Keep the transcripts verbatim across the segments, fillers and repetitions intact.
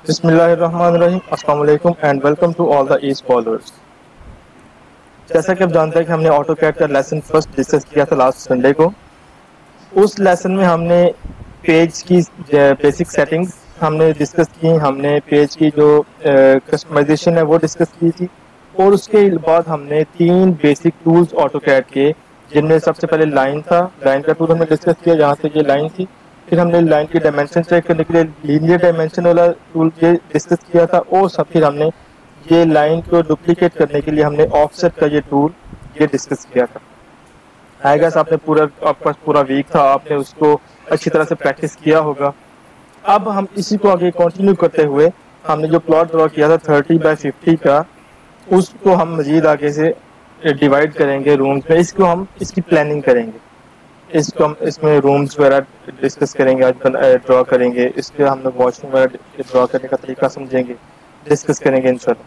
बिस्मिल्लाहिर्रहमानिर्रहीम, अस्सलाम वालेकुम and welcome to all the ease followers. जैसा कि आप जानते हैं कि हमने ऑटोकैड का लेसन फर्स्ट डिस्कस किया था लास्ट संडे को। उस लेसन में हमने पेज की बेसिक सेटिंग्स हमने डिस्कस की, हमने पेज की जो कस्टमाइजेशन है वो डिस्कस की थी, और उसके बाद हमने तीन बेसिक टूल्स ऑटोकैड के, जिनमें सबसे पहले लाइन था, लाइन का टूल हमने डिस्कस किया जहाँ से ये लाइन थी। फिर हमने लाइन की डायमेंशन चेक करने के लिए लीनियर डायमेंशन वाला टूल ये डिस्कस किया था, और सब फिर हमने ये लाइन को डुप्लीकेट करने के लिए हमने ऑफसेट का ये टूल ये डिस्कस किया था। आई गेस आपने पूरा आपका पूरा वीक था, आपने उसको अच्छी तरह से प्रैक्टिस किया होगा। अब हम इसी को आगे कंटिन्यू करते हुए हमने जो प्लॉट ड्रॉ किया था थर्टी बाय फिफ्टी का, उसको हम मजीद आगे से डिवाइड करेंगे रूम्स में। इसको हम इसकी प्लानिंग करेंगे, इसको हम इसमें रूम्स वगैरह डिस्कस करेंगे, आज ड्रॉ करेंगे, इसके हमने वॉशरूम वगैरह ड्रॉ करने का तरीका समझेंगे, डिस्कस करेंगे इंशाल्लाह।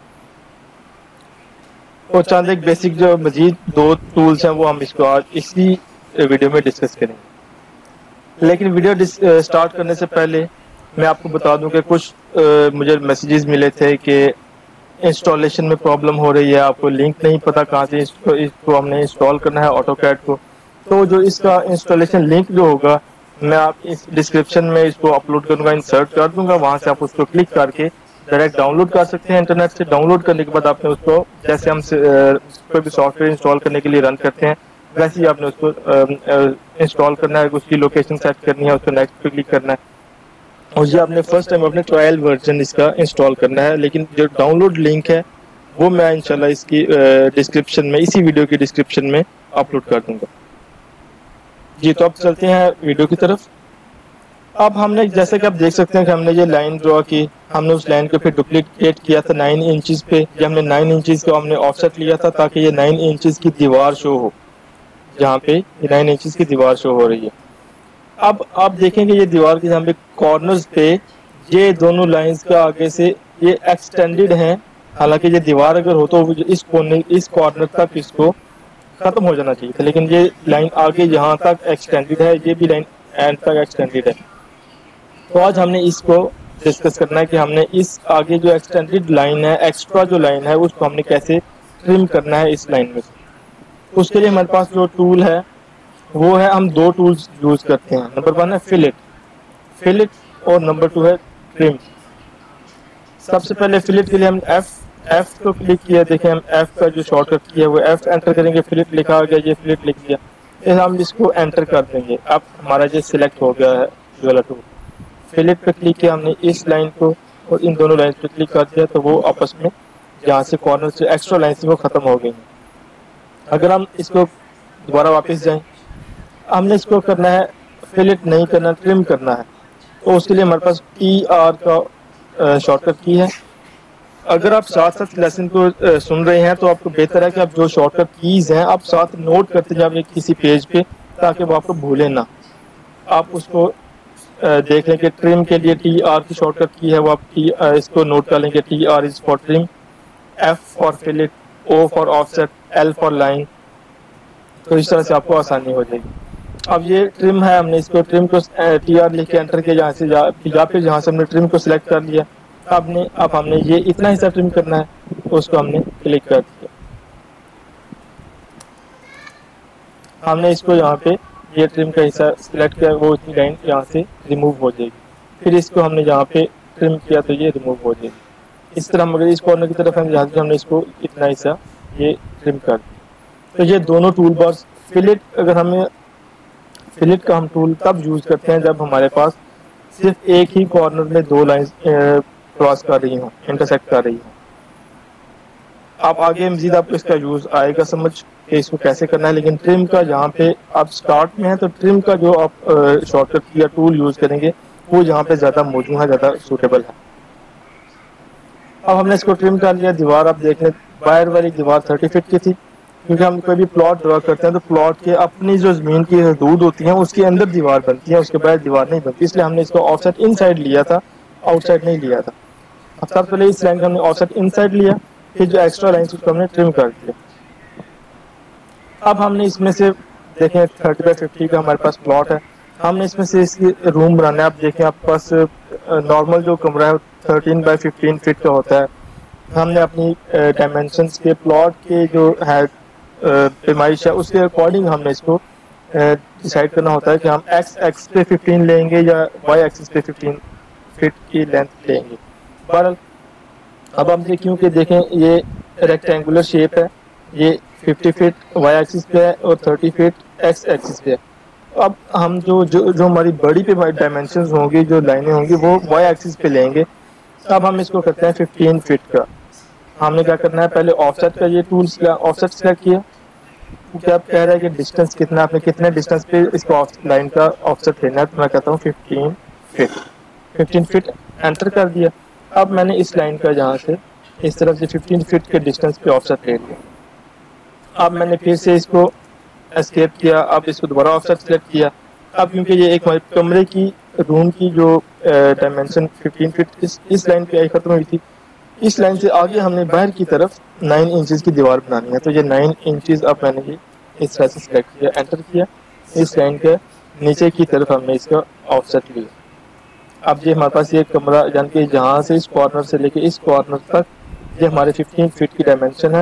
और चंद एक बेसिक जो मजीद दो टूल्स हैं वो हम इसको आज इसी वीडियो में डिस्कस करेंगे। लेकिन वीडियो स्टार्ट करने से पहले मैं आपको बता दूं कि कुछ आ, मुझे मैसेजेस मिले थे कि इंस्टॉलेशन में प्रॉब्लम हो रही है, आपको लिंक नहीं पता कहाँ से इसको इसको हमने इंस्टॉल करना है ऑटोकैड को। तो जो इसका इंस्टॉलेशन लिंक जो होगा मैं आप इस डिस्क्रिप्शन में इसको अपलोड करूंगा, इंसर्ट कर दूंगा, वहां से आप उसको क्लिक करके डायरेक्ट डाउनलोड कर सकते हैं इंटरनेट से। डाउनलोड करने के बाद आपने उसको, जैसे हम कोई भी सॉफ्टवेयर इंस्टॉल करने के लिए रन करते हैं, वैसे ही आपने उसको इंस्टॉल करना है, उसकी लोकेशन सेट करनी है, उसको नेक्स्ट पे क्लिक करना है, और ये आपने फर्स्ट टाइम अपने ट्रायल वर्जन इसका इंस्टॉल करना है। लेकिन जो डाउनलोड लिंक है वो मैं इंशाल्लाह इसकी डिस्क्रिप्शन में, इसी वीडियो की डिस्क्रिप्शन में अपलोड कर दूंगा। जी, तो अब चलते हैं वीडियो की तरफ। अब हमने, जैसे कि आप देख सकते हैं कि हमने ये लाइन ड्रॉ की, हमने उस लाइन को फिर डुप्लीकेट किया था नाइन इंचेस पे। जब हमने नाइन इंचेस को हमने ऑफसेट लिया था ताकि ये नाइन इंचेस की दीवार शो हो, जहाँ पे ये नाइन इंचेस की दीवार शो हो रही है। अब आप देखेंगे ये दीवार के जहाँ पे कॉर्नर्स पे ये दोनों लाइंस का आगे से ये एक्सटेंडेड हैं। हालांकि ये दीवार अगर हो तो इस कोने इस कॉर्नर तक इसको खत्म हो जाना चाहिए था, लेकिन ये लाइन आगे यहाँ तक एक्सटेंडेड है, ये भी लाइन एंड तक एक्सटेंडेड है। तो आज हमने इसको डिस्कस करना है कि हमने इस आगे जो एक्सटेंडेड लाइन है, एक्स्ट्रा जो लाइन है, उसको हमने कैसे ट्रिम करना है इस लाइन में से। उसके लिए हमारे पास जो टूल है वो है, हम दो टूल्स यूज करते हैं। नंबर वन है फिलेट फिलेट और नंबर टू है ट्रिम। सबसे पहले फिलेट के लिए हम एफ एफ को क्लिक किया, देखें हम एफ का जो शॉर्टकट किया वो एफ एंटर करेंगे, फिलेट लिखा आ गया, ये फिलेट लिख दिया, फिर हम इसको एंटर कर देंगे। अब हमारा ये सिलेक्ट हो गया है ये वाला टूल। फिलेट पे क्लिक किया हमने, इस लाइन को और इन दोनों लाइन पे क्लिक कर दिया, तो वो आपस में जहाँ से कॉर्नर से एक्स्ट्रा लाइन से वो खत्म हो गई। अगर हम इसको दोबारा वापस जाएं, हमने इसको करना है, फिलेट नहीं करना, ट्रिम करना है, तो उसके लिए हमारे पास टी आर का शॉर्टकट की है। अगर आप साथ साथ लेसन को uh, सुन रहे हैं तो आपको बेहतर है कि आप जो शॉर्टकट कीज हैं आप साथ नोट करते जाए किसी पेज पे, ताकि वो आपको भूले ना। आप उसको uh, देख लें कि ट्रिम के लिए टी आर की शॉर्टकट की है, वो आप टी uh, इसको नोट कर लेंगे, T R is for trim, F for fillet, O for offset, L for line. तो इस तरह से आपको आसानी हो जाएगी। अब ये ट्रिम है, हमने इसको ट्रिम को टी आर लिख के एंटर किया, जहाँ से जा, या फिर जहाँ से हमने ट्रिम को सिलेक्ट कर लिया। आपने अब हमने ये इतना हिस्सा ट्रिम करना है, तो उसको हमने क्लिक कर दिया। हमने इसको यहाँ पे ये ट्रिम का हिस्सा सिलेक्ट किया, वो इतनी लाइन यहाँ से रिमूव हो जाएगी। फिर इसको हमने यहाँ पे ट्रिम किया तो ये रिमूव हो जाएगी। इस तरह हम अगर इस कॉर्नर की तरफ हम जहाँ से हमने इसको इतना हिस्सा ये ट्रिम कर दिया। तो ये दोनों टूल बार्स, फिलेट, अगर हमें फिलेट का हम टूल तब यूज करते हैं जब हमारे पास सिर्फ एक ही कॉर्नर में दो लाइन क्रॉस कर रही हो, इंटरसेक्ट कर रही हो। आप आगे मजीद आपको इसका यूज आएगा समझ कि इसको कैसे करना है। लेकिन ट्रिम का जहाँ पे आप स्टार्ट में है, तो ट्रिम का जो आप शॉर्टकट या टूल यूज करेंगे वो यहाँ पे ज्यादा मौजूद है, ज्यादा सूटेबल है। अब हमने इसको ट्रिम कर लिया। दीवार आप देख लें, बाहर वाली दीवार थर्टी फीट की थी, क्योंकि हम कोई भी प्लॉट ड्रॉ करते हैं तो प्लॉट के अपनी जो जमीन की हदूद होती है उसके अंदर दीवार बनती है, उसके बाद दीवार नहीं बनती। इसलिए हमने इसको ऑफसेट इनसाइड लिया था, आउटसाइड नहीं लिया था। अब सबसे पहले इस लाइन का हमने ऑफसेट इनसाइड लिया, फिर जो एक्स्ट्रा लाइन उसको हमने ट्रिम कर दिया। अब हमने इसमें से देखें थर्टी बाई फिफ्टी का हमारे पास प्लॉट है, हमने इसमें से इसकी रूम बनाना है। आप देखें आपके पास नॉर्मल जो कमरा है थर्टीन बाई फिफ्टीन फीट का होता है। हमने अपनी डायमेंशंस के प्लॉट के जो है पैमाइश है उसके अकॉर्डिंग हमने इसको डिसाइड करना होता है कि हम एक्स एक्स पे फिफ्टीन लेंगे या वाई एक्सिस पे फिफ्टीन फीट की लेंथ लेंगे। बहरहाल अब हम देखें कि देखें ये रेक्टेंगुलर शेप है, ये फिफ्टी फीट वाई एक्सिस पे है और थर्टी फीट एक्स एक्सिस पे है। अब हम जो जो जो हमारी बड़ी पे डायमेंशंस होंगी, जो लाइनें होंगी वो वाई एक्सिस पे लेंगे। अब हम इसको करते हैं फिफ्टीन फीट का। हमने क्या करना है, पहले ऑफसेट का ये टूल ऑफसेट सेलेक्ट किया। तो क्या कह रहा है कि डिस्टेंस कितना, आपने कितने डिस्टेंस पे इसको लाइन का ऑफसेट लेना है, तो मैं कहता हूँ fifteen feet. Fifteen feet enter कर दिया। अब मैंने इस लाइन का यहाँ से इस तरफ से फिफ्टीन फीट के डिस्टेंस पे ऑफसेट ले लिया। अब मैंने फिर से इसको एस्केप किया, अब इसको दोबारा ऑफसेट सेलेक्ट किया। अब क्योंकि ये एक कमरे की रूम की जो डायमेंशन फिफ्टीन फीट इस इस लाइन पे आई खत्म हुई थी, इस लाइन से आगे हमने बाहर की तरफ नाइन इंचेस की दीवार बनानी है। तो ये नाइन इंचेस अब मैंने ये इस तरह से सिलेक्ट किया, एंटर किया। इस लाइन के नीचे की तरफ हमने इसका ऑफसेट लिया। अब ये हमारे पास ये कमरा यानी कि जहाँ से इस कॉर्नर से लेके इस कॉर्नर तक ये हमारे फिफ्टीन फीट की डायमेंशन है।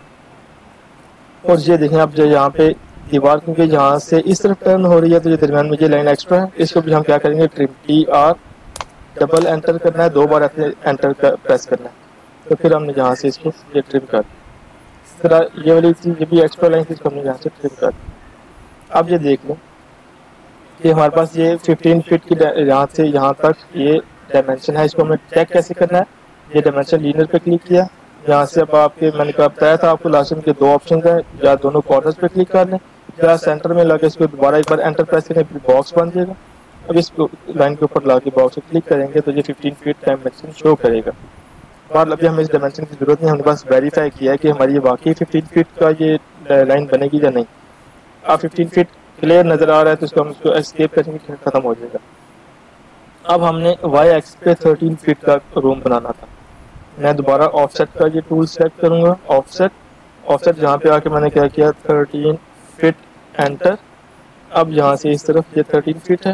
और ये देखें अब जो यहाँ पे दीवार क्योंकि यहाँ से इस तरफ टर्न हो रही है तो ये दरमियान में ये लाइन एक्स्ट्रा है, इसको भी हम क्या करेंगे, trim T R double enter करना है, दो बार एंटर कर, प्रेस करना है। तो फिर हमने यहाँ से इसको ये ट्रिम कर इस तरह ये वाली चीज ये भी एक्स्ट्रा लाइन इसको हमने यहाँ से ट्रिम कर। अब ये देख लें कि हमारे पास ये फिफ्टीन फीट की यहाँ से यहाँ तक ये डायमेंशन है। इसको हमें चेक कैसे करना है, ये डायमेंशन लीनियर पे क्लिक किया। यहाँ से अब आपके मैंने कहा बताया था आपको लास्ट के दो ऑप्शन है, या दोनों कॉर्नर्स पे क्लिक कर लें या सेंटर में लगे इसको दोबारा एक बार एंटर प्रेस करें, फिर बॉक्स बन जाएगा। अब इस लाइन के ऊपर ला के बॉक्स पे क्लिक करेंगे तो ये फिफ्टीन फीट डायमेंशन शो करेगा। और अभी हमें इस डायमेंशन की जरूरत नहीं, हमने बस वेरीफाई किया है कि हमारी ये वाकई फिफ्टीन फीट का ये लाइन बनेगी या नहीं। अब फिफ्टीन फीट क्लियर नजर आ रहा है तो इसको हम इसको एस्केप करेंगे, खत्म हो जाएगा। अब हमने वाई एक्स पे थर्टीन फीट का रूम बनाना था। मैं दोबारा ऑफसेट का ये टूल सेलेक्ट करूंगा, ऑफसेट ऑफसेट जहाँ पे आके मैंने क्या किया थर्टीन फीट एंटर। अब यहाँ से इस तरफ ये थर्टीन फीट है,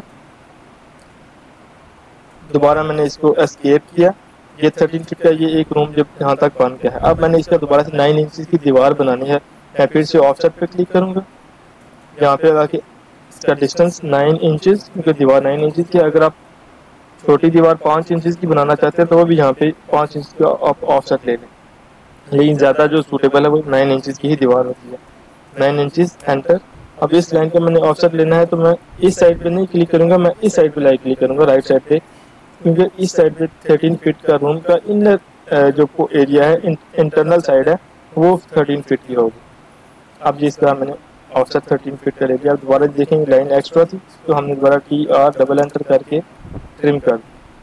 दोबारा मैंने इसको एस्केप किया। ये थर्टीन फीट का ये एक रूम जब यहाँ तक बन गया है। अब मैंने इसका दोबारा से नाइन इंचेस की दीवार बनानी है, मैं फिर से ऑफसेट पे क्लिक करूंगा। यहाँ पे आके इसका डिस्टेंस नाइन इंचेस क्योंकि दीवार नाइन इंचेस की, अगर आप छोटी दीवार पाँच इंचेस की बनाना चाहते हैं तो वो भी यहाँ पे पाँच इंच का ऑफसेट ले लें, लेकिन ज़्यादा जो सूटेबल है वो नाइन इंचेस की ही दीवार होती है। Nine inches enter. अब इस लाइन का मैंने ऑफसेट लेना है तो मैं इस साइड पे नहीं क्लिक करूंगा, मैं इस साइड पे लाइक क्लिक करूंगा राइट साइड पे, क्योंकि इस साइड पे थर्टीन फीट का रूम का इनर जो एरिया है इन, इंटरनल साइड है वो थर्टीन फीट की होगी। अब जिसका मैंने ऑफसेट थर्टीन फीट का ले लिया। दोबारा देखेंगे लाइन एक्स्ट्रा थी तो हमने दोबारा टी आर डबल एंटर करके ट्रिम कर।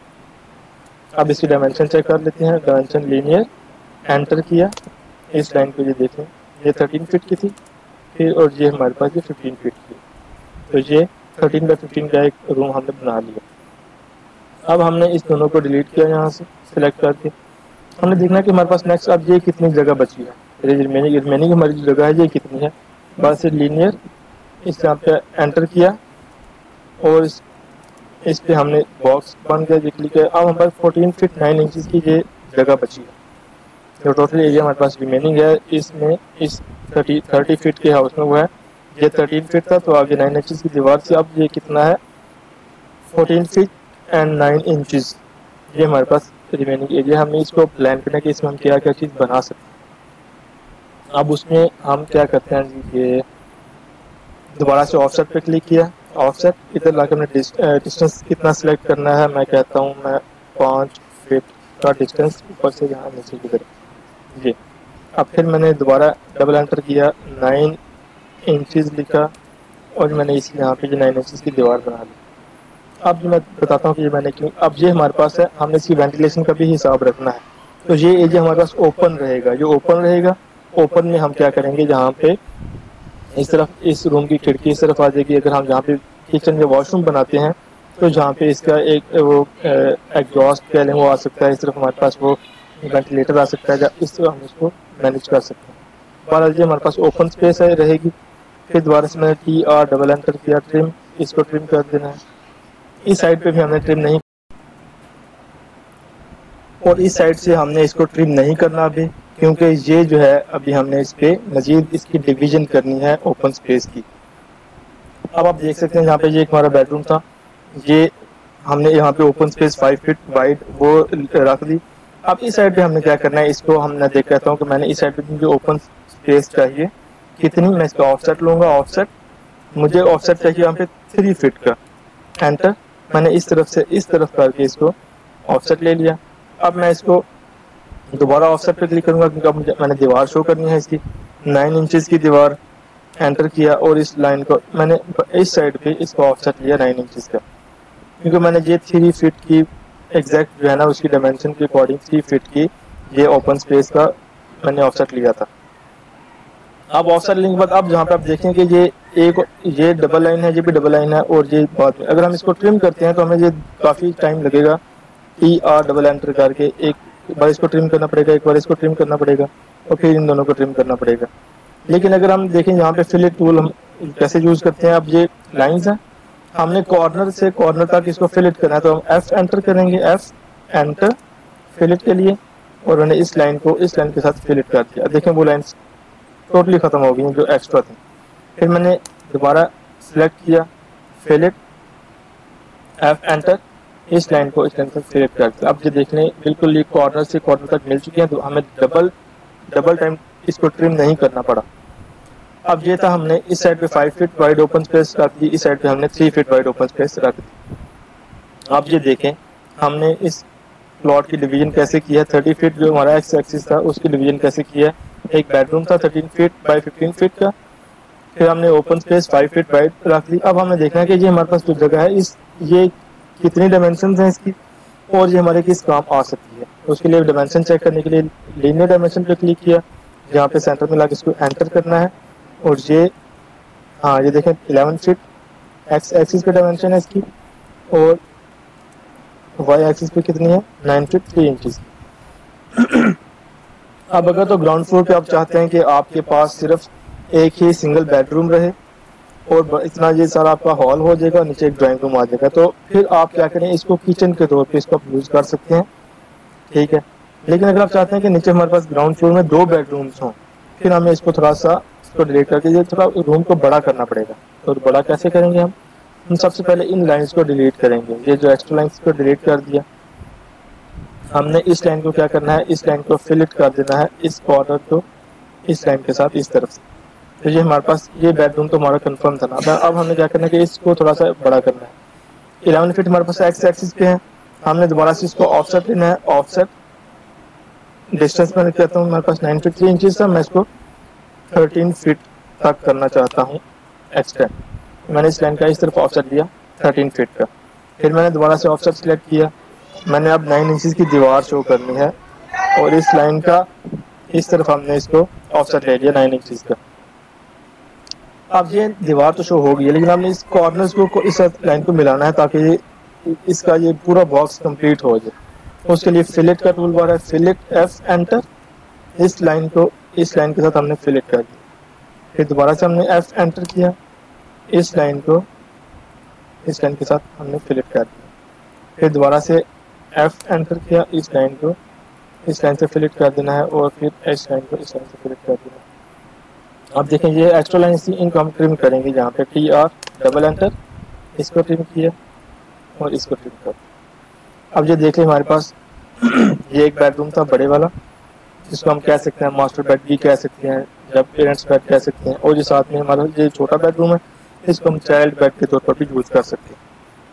अब इसकी डायमेंशन चेक कर लेते हैं, डायमेंशन लीनियर एंटर किया। इस लाइन को ये देखें ये थर्टीन फीट की थी फिर, और ये हमारे पास ये फिफ्टीन फीट की, तो ये थर्टीन बाई फिफ्टीन का एक रूम हमने बना लिया। अब हमने इस दोनों को डिलीट किया, यहाँ से सिलेक्ट करके हमने देखना कि हमारे पास नेक्स्ट अब ये कितनी जगह बची है, रिमेनिंग रिमेनिंग हमारी जो जगह है ये कितनी है। बस लीनियर इस यहाँ पे एंटर किया और इस इस पे हमने बॉक्स बन गया, ये क्लिक है। अब हमारे पास फोर्टीन फीट नाइन इंचेस की ये जगह बची है। जो टोटल एरिया हमारे पास रिमेनिंग है इसमें इस थर्टी थर्टी फीट के हाउस में वो है ये थर्टीन फीट था, तो आगे नाइन इंचेस की दीवार से अब ये कितना है fourteen feet and nine inches ये हमारे पास रिमेनिंग एरिया। हमें इसको प्लान करना है कि इसमें हम क्या क्या चीज़ बना सकते हैं। अब उसमें हम क्या करते हैं जी, ये दोबारा से ऑफसेट पे क्लिक किया, ऑफसेट इधर लाकर हमने डिस्टेंस कितना सिलेक्ट करना है, मैं कहता हूँ मैं पाँच फीट का डिस्टेंस ऊपर से यहाँ नीचे की तरफ जी। अब फिर मैंने दोबारा डबल एंटर किया, नाइन इंचेस लिखा और मैंने इस यहाँ पे जो नाइन इंचेस की दीवार बना ली। अब मैं बताता हूँ कि ये मैंने क्यों, अब ये हमारे पास है, हमने इसकी वेंटिलेशन का भी हिसाब रखना है। तो ये एरिया हमारे पास ओपन रहेगा, जो ओपन रहेगा ओपन में हम क्या करेंगे, जहाँ पे इस तरफ इस रूम की खिड़की इस तरफ आ जाएगी। अगर हम जहाँ पे किचन या वॉशरूम बनाते हैं तो जहाँ पे इसका एक वो एग्जॉस्ट कह लें वो आ सकता है, इस तरफ हमारे पास वो वेंटिलेटर आ सकता है, इस तरह हम इसको मैनेज कर सकते हैं। बहरहाल ये हमारे पास ओपन स्पेस है रहेगी। फिर दोबारा से मैंने टी आर डबल एंटर किया, ट्रिम, इसको ट्रिम कर देना है। इस साइड पे भी हमने ट्रिम नहीं, और इस साइड से हमने इसको ट्रिम नहीं करना अभी, क्योंकि ये जो है अभी हमने इस पे मजीद इसकी डिवीजन करनी है ओपन स्पेस की। अब आप देख सकते हैं यहाँ पे ये एक हमारा बेडरूम था, ये हमने यहाँ पे open space five feet wide वो रख दी। अब इस साइड पे हमने क्या करना है, इसको हमने देख कहता हूँ कि मैंने इस साइड पे मुझे ओपन स्पेस चाहिए कितनी, मैं इसका ऑफसेट लूंगा। ऑफसेट मुझे ऑफसेट चाहिए यहाँ पे थ्री फीट का। एंटर, मैंने इस तरफ से इस तरफ करके इसको ऑफसेट ले लिया। अब मैं इसको दोबारा ऑफसेट पे क्लिक करूंगा क्योंकि अब मुझे मैंने दीवार शो करनी है इसकी, नाइन इंचेस की दीवार। एंटर किया और इस लाइन को मैंने इस साइड पे इसको ऑफसेट लिया नाइन इंचेस का, क्योंकि मैंने ये थ्री फीट की एग्जैक्ट जो है ना उसकी डायमेंशन के अकॉर्डिंग थ्री फीट की ये ओपन स्पेस का मैंने ऑफसेट लिया था। अब ऑफसेट लेने के बाद अब जहाँ पे आप देखें कि ये एक ये डबल लाइन है, ये भी डबल लाइन है, और ये बाद में अगर हम इसको ट्रिम करते हैं तो हमें ये काफ़ी टाइम लगेगा। ई आर डबल एंटर करके एक बार इसको ट्रिम करना पड़ेगा, एक बार इसको ट्रिम करना पड़ेगा और फिर इन दोनों को ट्रिम करना पड़ेगा। लेकिन अगर हम देखें यहाँ पे फिलेट टूल हम कैसे यूज़ करते हैं, अब ये लाइन्स हैं, हमने कॉर्नर से कॉर्नर तक इसको फिलेट करना है तो हम एफ एंटर करेंगे, एफ एंटर फिलेट के लिए, और मैंने इस लाइन को इस लाइन के साथ फिलेट कर दिया। देखें वो लाइन टोटली ख़त्म हो गई जो एक्स्ट्रा थी। फिर मैंने दोबारा सिलेक्ट किया फिलेट, एफ एंटर, इस लाइन को इस लाइन से फिलेट कर दिया। अब ये देख लें बिल्कुल ये कॉर्नर से कॉर्नर तक मिल चुके हैं, तो हमें डबल डबल टाइम इसको ट्रिम नहीं करना पड़ा। अब ये था हमने इस साइड पे five feet wide open space रख दी, इस साइड पे हमने three feet wide open space रख दी। अब ये देखें हमने इस प्लॉट की डिवीजन कैसे किया है, थर्टी फीट जो हमारा एक्स एक्सिस था उसकी डिवीजन कैसे किया है। एक बेडरूम था thirteen feet by fifteen feet का, फिर हमने open space five feet wide रख दी। अब हमें देखना है कि ये हमारे पास जो जगह है इस ये कितनी डायमेंशन हैं इसकी और ये हमारे किस काम आ सकती है। उसके लिए डायमेंशन चेक करने के लिए लीनियर डायमेंशन पे क्लिक किया, जहाँ पे सेंटर में लाके इसको एंटर करना है, और ये हाँ ये देखें इलेवन फीट एक्स एक्सिस पे डायमेंशन है इसकी, और वाई एक्सिस पे कितनी है नाइन फीट थ्री इंचज। अब अगर तो ग्राउंड फ्लोर पे आप चाहते हैं कि आपके पास सिर्फ एक ही सिंगल बेडरूम रहे और इतना ये सारा आपका हॉल हो जाएगा, नीचे एक ड्राइंग रूम आ जाएगा, तो फिर आप क्या करें इसको किचन के तौर पे इसको आप यूज़ कर सकते हैं, ठीक है। लेकिन अगर आप चाहते हैं कि नीचे हमारे पास ग्राउंड फ्लोर में दो बेडरूम्स हों, फिर हमें इसको थोड़ा सा इसको डिलीट करके ये थोड़ा रूम को बड़ा करना पड़ेगा। तो बड़ा कैसे करेंगे हम हम सबसे पहले इन लाइंस को डिलीट करेंगे, ये जो एक्स्ट्रा लाइंस को डिलीट कर दिया। हमने इस लाइन को क्या करना है, इस लाइन को फिलेट कर देना है, इस कॉर्नर को इस लाइन के साथ इस तरफ से। तो ये हमारे पास ये बेडरूम तो हमारा कंफर्म था ना। अब हमने क्या करना है कि इसको थोड़ा सा बड़ा करना है। इलेवन फीट हमारे पास एक्स एक्सिस पे है, हमने दोबारा से इसको ऑफसेट लेना है। ऑफसेट डिस्टेंस में कहता हूँ हमारे पास नाइन फीट थ्री इंचज था, मैं इसको थर्टीन फीट तक करना चाहता हूँ एक्सटेंड। मैंने इस लाइन का इस तरफ ऑफसेट लिया थर्टीन फीट का, फिर मैंने दोबारा से ऑफसेट सिलेक्ट किया। मैंने अब नाइन इंचज की दीवार शो करनी है और इस लाइन का इस तरफ हमने इसको ऑफसेट ले लिया नाइन इंचज का। अब ये दीवार तो शो हो गई है, लेकिन हमने इस कॉर्नर्स को इस लाइन को मिलाना है ताकि ये इसका ये पूरा बॉक्स कंप्लीट हो जाए। उसके लिए फिलेट का टूल बार है, फिलेट एफ एंटर, इस लाइन को इस लाइन के साथ हमने फिलेट कर दिया। फिर दोबारा से हमने एफ एंटर किया, इस लाइन को इस लाइन के साथ हमने फिलेट कर दिया। फिर दोबारा से एफ एंटर किया, इस लाइन को इस लाइन से फिलेट कर देना है और फिर इस लाइन को इस लाइन से फिलेट कर देना है। अब देखें ये एक्स्ट्रा लाइन थी, इनको हम ट्रिम करेंगे। यहाँ पे टी आर डबल एंटर, इसको ट्रिम किया और इसको ट्रिम कर। अब ये देख लें हमारे पास ये एक बेडरूम था बड़े वाला, जिसको हम कह सकते हैं मास्टर बेड भी कह सकते हैं या पेरेंट्स बेड कह सकते हैं, और ये साथ में हमारा ये छोटा बेडरूम है, इसको हम चाइल्ड बेड के तौर पर भी यूज कर सकते हैं।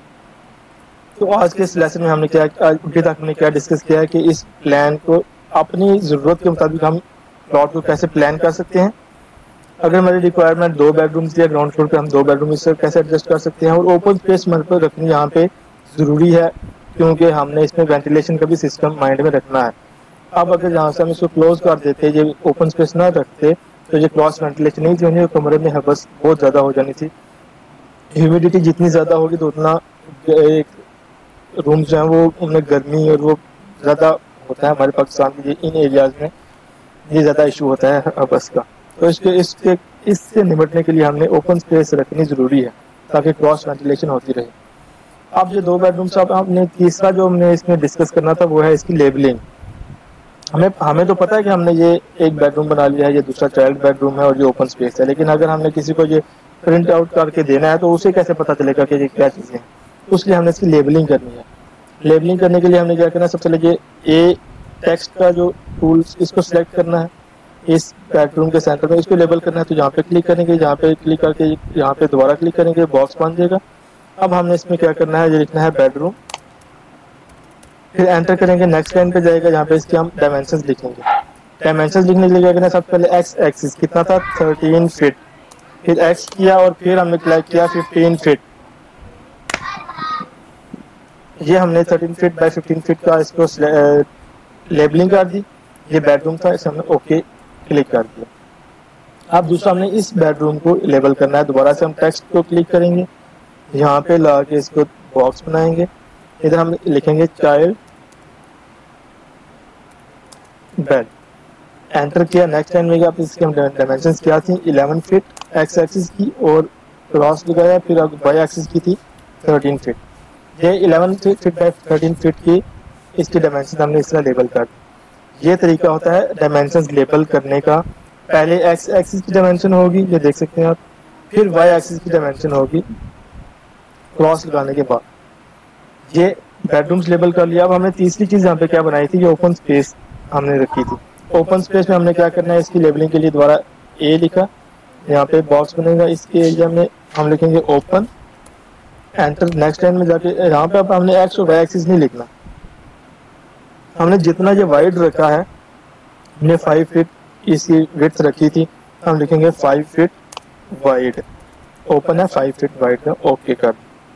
तो आज के इस लेसन में हमने क्या अभी तक हमने क्या डिस्कस किया है कि इस प्लान को अपनी ज़रूरत के मुताबिक हम प्लॉट को कैसे प्लान कर सकते हैं। अगर हमारी रिक्वायरमेंट दो बेडरूम्स दिया ग्राउंड फ्लोर पे, हम दो बेडरूम इससे कैसे एडजस्ट कर सकते हैं। और ओपन स्पेस हमारे पर रखनी यहाँ पे ज़रूरी है, क्योंकि हमने इसमें वेंटिलेशन का भी सिस्टम माइंड में रखना है। अब अगर यहाँ से हम इसको क्लोज कर देते, ये ओपन स्पेस ना रखते, तो ये क्रॉस वेंटिलेशन नहीं थी होनी, कमरे में हबस बहुत ज़्यादा हो जानी थी। ह्यूमिडिटी जितनी ज़्यादा होगी तो उतना एक रूम जो है वो उनमें गर्मी और वो ज़्यादा होता है। हमारे पाकिस्तान के इन एरियाज़ में ये ज़्यादा इशू होता है हबस का। तो इसके इसके इससे निपटने के लिए हमने ओपन स्पेस रखनी ज़रूरी है ताकि क्रॉस वेंटिलेशन होती रहे। अब जो दो बेडरूम से आपने तीसरा जो हमने इसमें डिस्कस करना था वो है इसकी लेबलिंग। हमें हमें तो पता है कि हमने ये एक बेडरूम बना लिया है, ये दूसरा चाइल्ड बेडरूम है और ये ओपन स्पेस है, लेकिन अगर हमने किसी को ये प्रिंट आउट करके देना है तो उसे कैसे पता चलेगा कि ये क्या चीज़ें हैं। उसलिए हमने इसकी लेबलिंग करनी है। लेबलिंग करने के लिए हमने क्या करना है, सबसे पहले ये ए टेक्स्ट का जो टूल इसको सिलेक्ट करना है, इस बेडरूम के सेंटर में इसको लेबल करना है। तो यहाँ पे क्लिक करेंगे, यहाँ पे क्लिक करके यहाँ पे दोबारा क्लिक करेंगे, बॉक्स बन जाएगा। अब हमने इसमें क्या करना है, ये लिखना है बेडरूम, फिर एंटर करेंगे, नेक्स्ट लाइन पे जाएगा, यहाँ पे इसके हम डायमेंशंस लिखेंगे। डायमेंशंस लिखने के लिए क्या करना है, सबसे पहले एक्स एक्सिस कितना था थर्टीन फीट, फिर एक्स किया और फिर हमने क्लिक किया फिफ्टीन फीट। ये हमने thirteen feet by fifteen feet का इसको लेबलिंग कर दी। ये बेडरूम था, इसे हमने ओके क्लिक कर दिया। अब दूसरा हमने इस बेडरूम को लेबल करना है। दोबारा से हम टेक्स्ट को क्लिक करेंगे, यहाँ पे ला के इसको बॉक्स बनाएंगे, इधर हम लिखेंगे चाइल्ड बेड, एंटर किया। नेक्स्ट लाइन में आप इसके हम डायमेंशंस क्या थी, इलेवन फीट एक्स एक्सिस की और क्रॉस लगाया, फिर वाई एक्सिस की थी थर्टीन फीट। ये eleven feet by thirteen feet की इसकी डायमेंशन हमने इस तरह लेबल कर दी। ये तरीका होता है डायमेंशंस लेबल करने का। पहले एक्स एक्सिस की डायमेंशन होगी, ये देख सकते हैं आप, फिर वाई एक्सिस की डायमेंशन होगी क्रॉस लगाने के बाद। ये बेडरूम्स लेबल कर लिया। अब हमने तीसरी चीज यहाँ पे क्या बनाई थी, ये ओपन स्पेस हमने रखी थी। ओपन स्पेस में हमने क्या करना है, इसकी लेबलिंग के लिए दोबारा ए लिखा, यहाँ पे बॉक्स बनेगा, इसके एरिया में हम लिखेंगे ओपन, एंटर। नेक्स्ट लाइन में जाके यहाँ पे अब हमने एक्स और वाई एक्सिस नहीं लिखना, हमने जितना ये वाइड रखा है, हमने फाइव फीट इसकी विड्थ रखी थी, हम लिखेंगे फाइव फीट वाइड, ओपन है फाइव फीट वाइड का, ओके कर।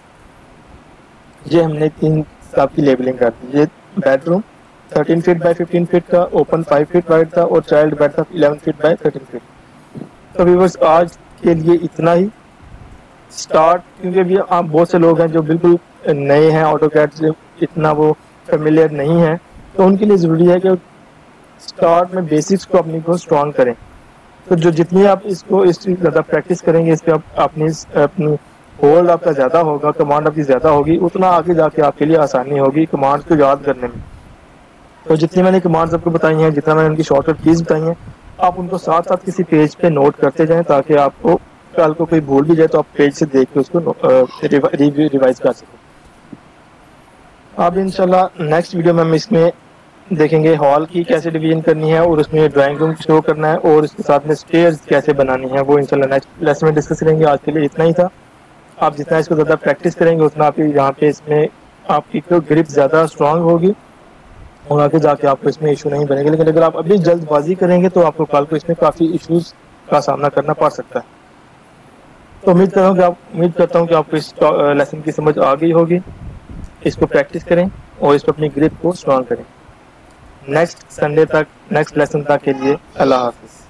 ये हमने तीन आपकी लेबलिंग कर दी। ये bedroom thirteen feet by fifteen feet का, ओपन फाइव फीट वाइड था और चाइल्ड बेड था eleven feet by thirteen feet. तो व्यूअर्स आज के लिए इतना ही स्टार्ट, क्योंकि भी आप बहुत से लोग हैं जो बिल्कुल नए हैं, ऑटोकैड से इतना वो फेमिलियर नहीं है, तो उनके लिए ज़रूरी है कि स्टार्ट में बेसिक्स को अपनी को स्ट्रॉन्ग करें। तो जो जितनी आप इसको इसकी ज़्यादा प्रैक्टिस करेंगे, इस पर आप अपनी अपनी होल्ड आपका ज़्यादा होगा, कमांड आपकी ज़्यादा होगी, उतना आगे जाके आपके लिए आसानी होगी कमांड को याद करने में। तो जितनी मैंने कमांड्स आपको बताई हैं, जितना मैंने उनकी शॉर्टकट कीज बताई हैं, आप उनको साथ साथ किसी पेज पे नोट करते जाएं, ताकि आपको कल को कोई भूल भी जाए तो आप पेज से देख के उसको रिव्यू रिवाइज कर सकें। अब इंशाल्लाह नेक्स्ट वीडियो में हम इसमें देखेंगे हॉल की कैसे डिवीजन करनी है और उसमें ड्राइंग रूम शो करना है और इसके साथ में स्टेयर्स कैसे बनानी है, वो इंशाल्लाह नेक्स्ट लेसन में डिस्कस करेंगे। आज के लिए इतना ही था। आप जितना इसको ज़्यादा प्रैक्टिस करेंगे उतना आप यहाँ पे इसमें आपकी ग्रिप ज़्यादा स्ट्रांग होगी और आगे जाके आपको इसमें इशू नहीं बनेगा। लेकिन अगर आप अभी जल्दबाजी करेंगे तो आपको कल को इसमें काफ़ी इश्यूज का सामना करना पड़ सकता है। तो उम्मीद करता हूँ कि आप उम्मीद करता हूँ कि आपको इस लेसन की समझ आ गई होगी। इसको प्रैक्टिस करें और इस पर अपनी ग्रिप को स्ट्रांग करें। नेक्स्ट संडे तक, नेक्स्ट लेसन तक के लिए अल्लाह हाफिज़।